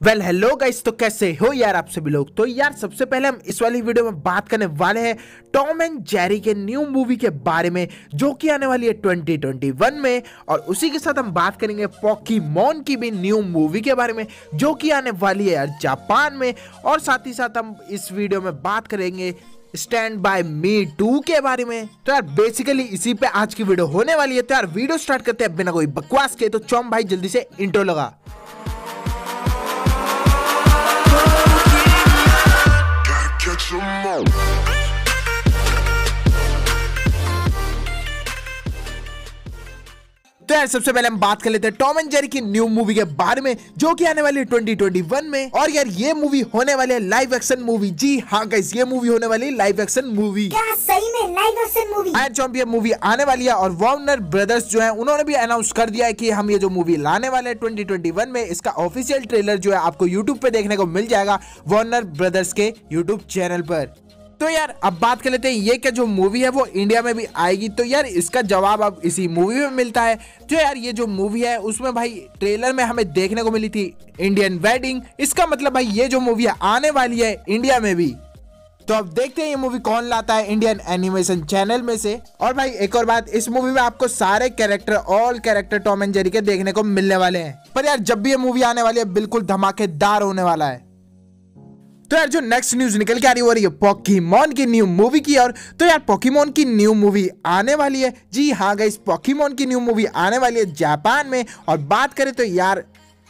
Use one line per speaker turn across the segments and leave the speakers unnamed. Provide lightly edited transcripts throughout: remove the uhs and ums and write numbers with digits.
Well hello guys, तो कैसे हो यार आप सभी लोग। तो यार सबसे पहले हम इस वाली वीडियो में बात करने वाले हैं टॉम एंड जेरी के न्यू मूवी के बारे में जो कि आने वाली है 2021 में। और उसी के साथ हम बात करेंगे पोकेमॉन की भी न्यू मूवी के बारे में जो कि आने वाली है यार जापान में। और साथ ही साथ हम इस वीडियो में बात करेंगे स्टैंड बाय मी 2 के बारे में। तो यार बेसिकली इसी पे आज की वीडियो होने वाली है। तो यार वीडियो स्टार्ट करते हैं बिना कोई बकवास के। तो चौम भाई जल्दी से इंट्रो लगा। तो यार सबसे पहले हम बात कर लेते हैं टॉम एंड जेरी की न्यू मूवी के बारे में जो कि आने वाली है 2021 में। और यार ये मूवी होने वाली है लाइव एक्शन मूवी। जी हाँ गाइस, ये मूवी होने वाली है लाइव एक्शन मूवी।
क्या सही में लाइव एक्शन मूवी?
हाँ चौम, ये मूवी आने वाली है और वार्नर ब्रदर्स जो है उन्होंने भी अनाउंस कर दिया है कि हम ये जो मूवी लाने वाले हैं 2021 में, इसका ऑफिशियल ट्रेलर जो है आपको यूट्यूब पे देखने को मिल जाएगा वार्नर ब्रदर्स के यूट्यूब चैनल पर। तो यार अब बात कर लेते हैं ये क्या जो मूवी है वो इंडिया में भी आएगी। तो यार इसका जवाब अब इसी मूवी में मिलता है। जो यार ये जो मूवी है उसमें भाई ट्रेलर में हमें देखने को मिली थी इंडियन वेडिंग। इसका मतलब भाई ये जो मूवी है आने वाली है इंडिया में भी। तो अब देखते हैं ये मूवी कौन लाता है इंडियन एनिमेशन चैनल में से। और भाई एक और बात, इस मूवी में आपको सारे character all character Tom and Jerry के देखने को मिलने वाले हैं। पर यार जब भी ये मूवी आने वाली है बिल्कुल धमाकेदार होने वाला है। तो यार जो नेक्स्ट न्यूज निकल के आ रही है पोकेमॉन की न्यू मूवी की। और तो यार पोकेमॉन की न्यू मूवी आने वाली है। जी हाँ गाइस, पोकेमॉन की न्यू मूवी आने वाली है जापान में। और बात करें तो यार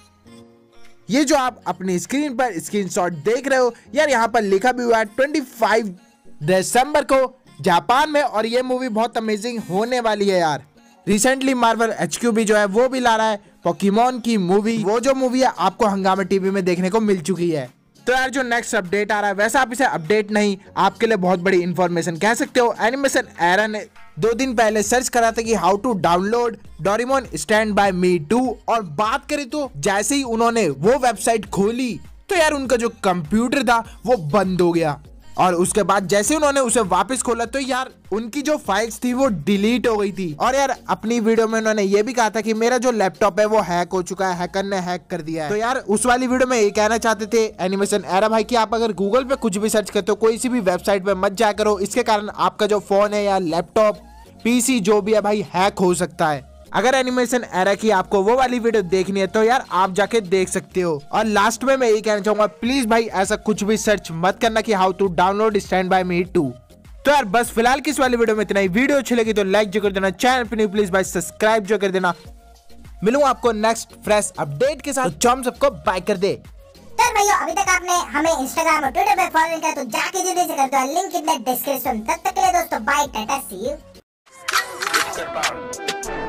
ये जो आप अपनी स्क्रीन पर स्क्रीनशॉट देख रहे हो यार, यहाँ पर लिखा भी हुआ है 25 दिसंबर को जापान में। और ये मूवी बहुत अमेजिंग होने वाली है यार। रिसेंटली मार्वल HQ भी जो है वो भी ला रहा है पोकेमॉन की मूवी। वो जो मूवी है आपको हंगामा टीवी में देखने को मिल चुकी है। तो यार जो नेक्स्ट अपडेट आ रहा है वैसा आप इसे अपडेट नहीं, आपके लिए बहुत बड़ी इंफॉर्मेशन कह सकते हो। एनिमेशन एरा ने 2 दिन पहले सर्च करा था कि how to download Doraemon stand by me 2। और बात करें तो जैसे ही उन्होंने वो वेबसाइट खोली तो यार उनका जो कंप्यूटर था वो बंद हो गया। और उसके बाद जैसे उन्होंने उसे वापस खोला तो यार उनकी जो फाइल्स थी वो डिलीट हो गई थी। और यार अपनी वीडियो में उन्होंने ये भी कहा था कि मेरा जो लैपटॉप है वो हैक हो चुका है, हैकर ने हैक कर दिया है। तो यार उस वाली वीडियो में ये कहना चाहते थे एनिमेशन एरा भाई कि आप अगर गूगल पे कुछ भी सर्च करते हो कोई सी भी वेबसाइट पे मत जाया करो। इसके कारण आपका जो फोन है या लैपटॉप PC जो भी है भाई हैक हो सकता है। अगर एनिमेशन एरा की आपको वो वाली वीडियो देखनी है तो यार आप जाके देख सकते हो। और लास्ट में मैं यही कहना चाहूंगा, प्लीज भाई ऐसा कुछ भी सर्च मत करना कि how to download stand by me 2। तो यार बस फिलहाल की इस वाली वीडियो में इतना ही। वीडियो अच्छी लगी तो लाइक जो कर देना, चैनल पे नहीं प्लीज भाई सब्सक्राइब जो कर देना। मिलूंगा आपको नेक्स्ट फ्रेश अपडेट के साथ। चौम सबको बाय कर दे।
तो भाइयों अभी तक आपने हमें इंस्टाग्राम और ट्विटर पे फॉलो नहीं किया तो जाके जल्दी से कर दो, लिंक इन द डिस्क्रिप्शन। तब तक के लिए दोस्तों बाय, टाटा, सी यू।